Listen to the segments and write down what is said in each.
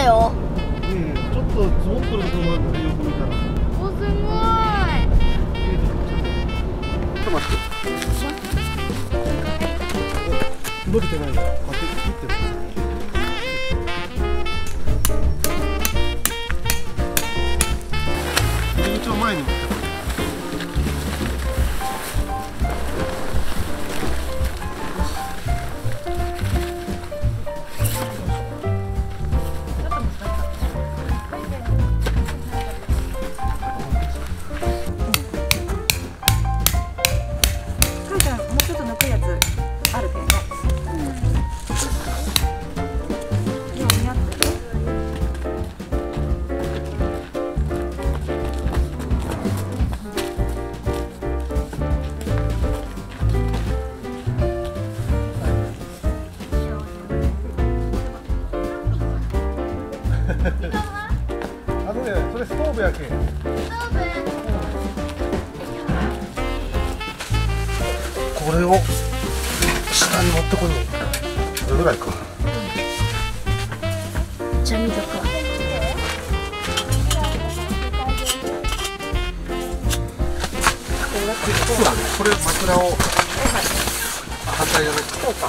よ。 ちょっと積もってるところもあるんだね、よく見たら。 お、すごい。 ちょっと待って。伸びてないよ。こうやって切ってる。入り口を前に持ってる。それストーブやけ。ストーブ。これを下に持ってこいよ。これぐらいか。 じゃあ見とくわ。 そうだね。これ枕を反対側に。そうか。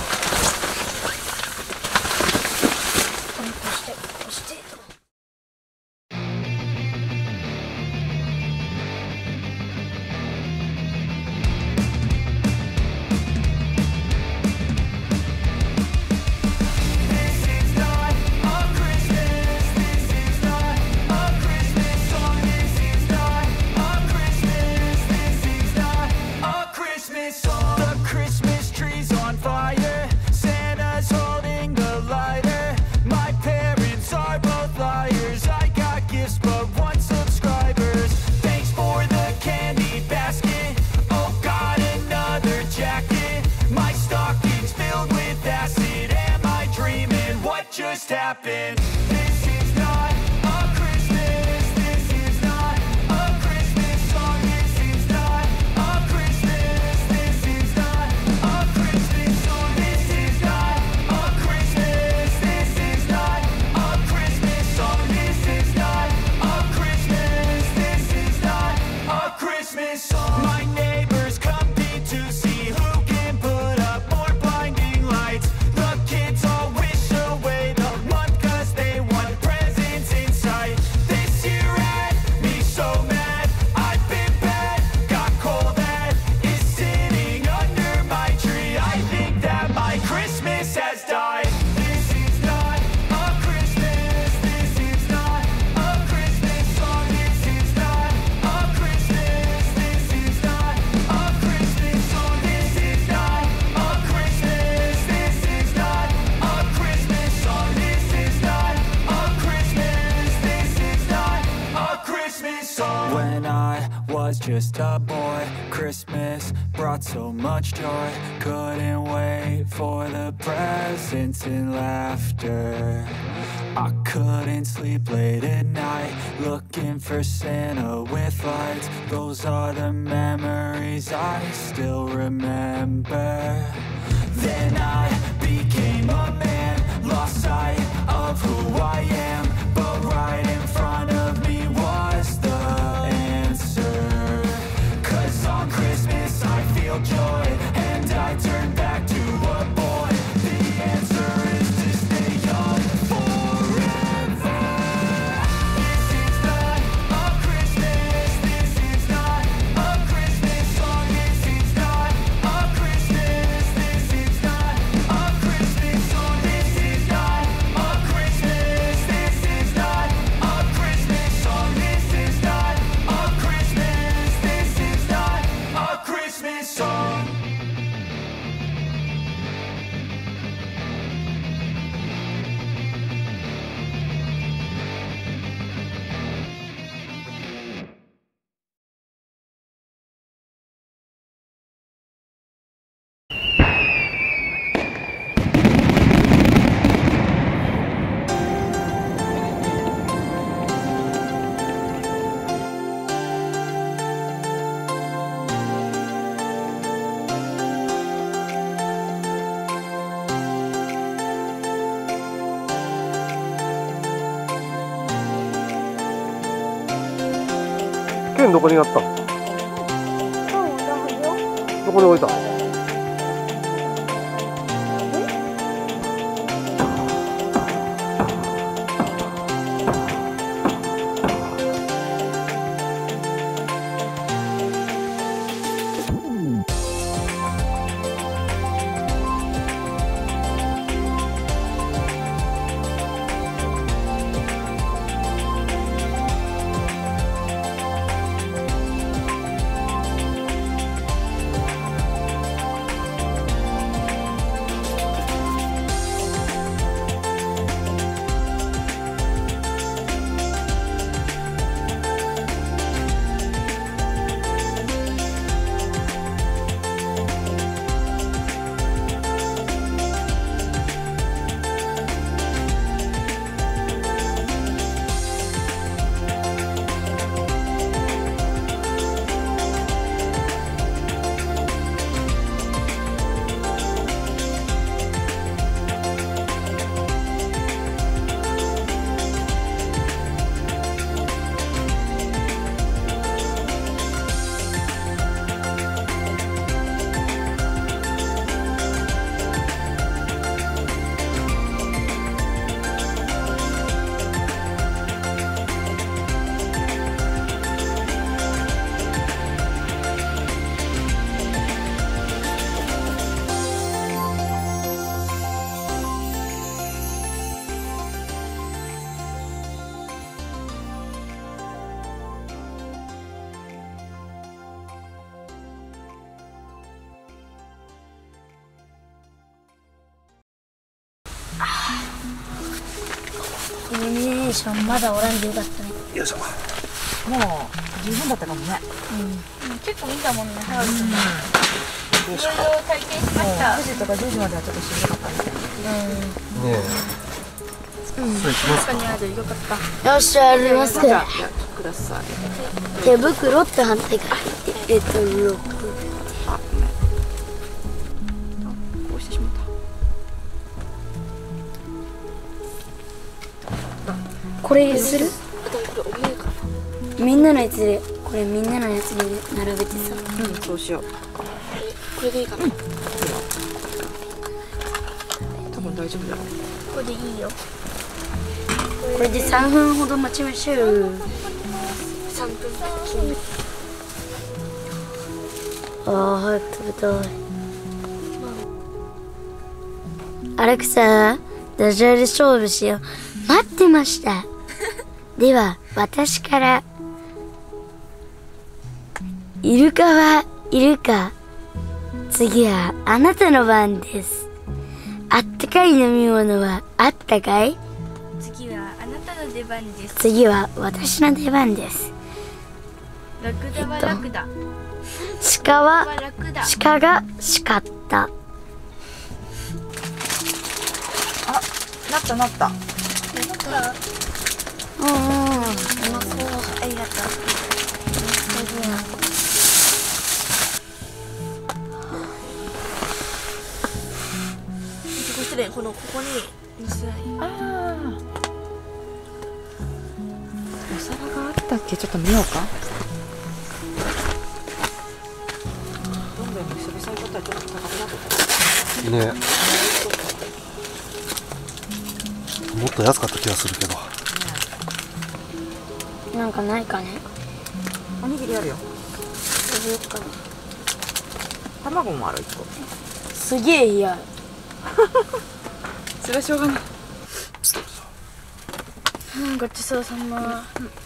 Just happened. This is not a Christmas. This is not a Christmas song. This is not a Christmas. This is not a Christmas song. This is not a Christmas. This is not a Christmas song. This is not a Christmas. This is not a Christmas song. My neighbors compete to see who can put up more blinding lights. The kids all wish away the month 'cause they want presents in sight. This year had me so mad. I've been bad, got coal that is sitting under my tree. I think that my Christmas has died. This is not a Christmas. This is not a Christmas song. This is not a Christmas. This is not a Christmas song. This is not a Christmas. This is not a Christmas song. This is not a Christmas. This is not a Christmas song. When I was just a boy, Christmas brought so much joy. Couldn't wait for the presents and laughter. I couldn't sleep late at night, looking for Santa with lights. Those are the memories I still remember. Then I became a man, lost sight of who I am. But right in front of me was the answer. 'Cause on Christmas I feel joy, and I turn back to a boy. The answer is to stay young forever. This is not a Christmas. This is not a Christmas song. This is not a Christmas. This ンどこにあった？どこに置いた？ イルミネーションまだおらんでよかったね。 よいしょ。 もう十分だったかもね。 結構見たもんね、ハワイとか。 よいしょ。 いろいろ体験しました。 9時とか10時まではちょっとしんどかったみたいな。 ねえ。そう行きますか。 中にある、よかった。 よっしゃ、やりますじゃあか。 ください。 手袋って反対から入って、ロック。 あ、ごめん。こうしてしまった。 これにする？みんなのやつで、これみんなのやつに並べてさ。 うん、そうしよう。 これでいいかな？ 多分大丈夫だ。 これでいいよ。 これで3分ほど待ちましょう。 3分ああ、早く食べたい。アレクサ、ダジャレ勝負しよう。待ってました。では、私から。イルカはいるか？次はあなたの番です。あったかい飲み物はあったかい？ 次はあなたの出番です。 次は私の出番です。 ラクダはラクダ。 鹿はラクダ。 鹿が叱った。 あ、なったなった。 うんうん。 うまそう。ありがとう。失礼、ここに乗せない。 ああ。お皿があったっけ、ちょっと見ようか。どん兵衛も久々に買ったらちょっと高くなってねえ。もっと安かった気がするけど。 なんかないかね。 た。おにぎりあるよ。 食べようかな。 卵もある1個。 すげえ嫌。 それはしょうがない。 ごちそうさま。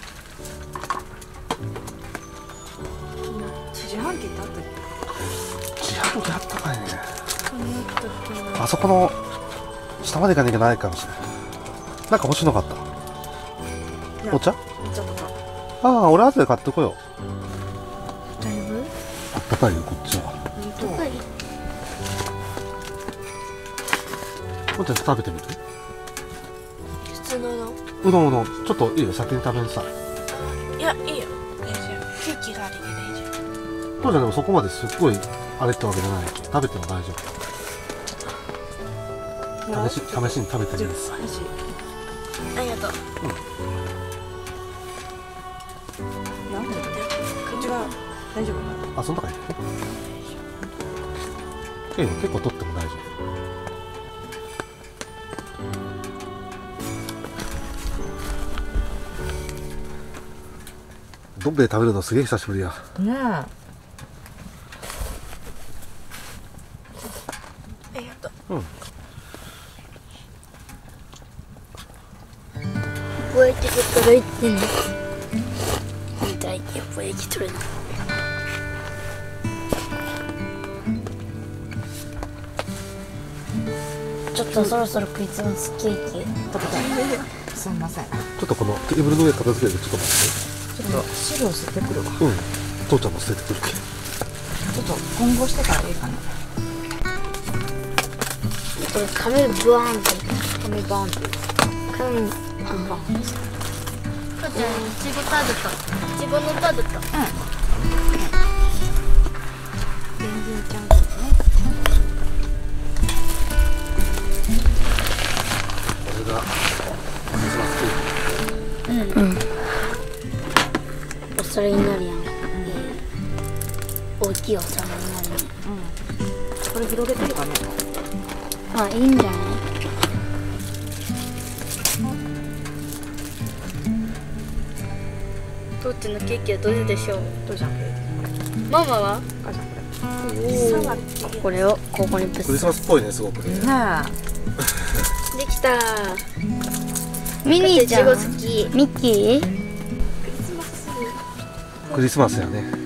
自販機ってあったっけ？ 自販機あったかいね。あそこの下まで行かなきゃないかもしれない。なんか欲しいのかった？お茶？ お茶とか。 ああ、俺後で買ってこよう。 だいぶあったかいよ、こっちは。 本当。 もうちょっと食べてみて。 普通のうどんうどん、ちょっといいよ、先に食べんさ。 いや、いいよ。大丈夫。ケーキがあるんで大丈夫。 そうじゃでもそこまですっごいあれってわけじゃないけど食べても大丈夫。試しに食べてみなさい。 ありがとう。 なんで？ 大丈夫。 あ、その中に結構取っても大丈夫。どん兵衛食べるのすげえ久しぶりや。 ねありがとう。 うん。 こうやってどっから行ってんの。みたいにやっぱり生きとるな。ちょっとそろそろクリスマスケーキ食べたい。すみません。ちちょっとこのテーブルの上片付ける。ちょっと待って。 ょっと汁を吸ってくるわ。 うん。父ちゃんも捨ててくるけ。 ちょっと混合してからいいかな。 これ紙ブワーンって米バーンって。 紙父ちゃん、いちご食べた。いちごの食べた。 全然ちゃんとね。 これがクリスマスケーキ。 お皿になるやん、大きいお皿になるね。 これ広げてるかね。 あ、いいんじゃない。父ちゃんのケーキはどれでしょう。 どうじゃん。 ママはかじゃんここれをここにぶっクリスマスっぽいね、すごくね。 れ。ねできた。ミニーちゃんいちご好き。 ミッキークリスマスやね。